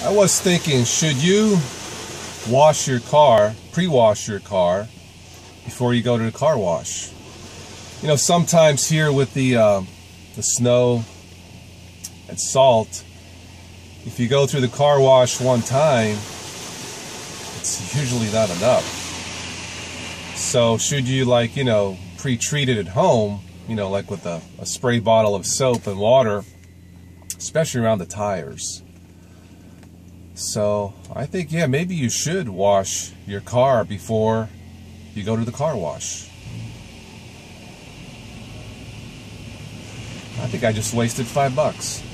I was thinking, should you wash your car, pre-wash your car before you go to the car wash? You know, sometimes here with the snow and salt, if you go through the car wash one time, it's usually not enough. So should you, like, you know, pre-treat it at home, you know, like with a spray bottle of soap and water, especially around the tires. So I think, yeah, maybe you should wash your car before you go to the car wash. I think I just wasted $5.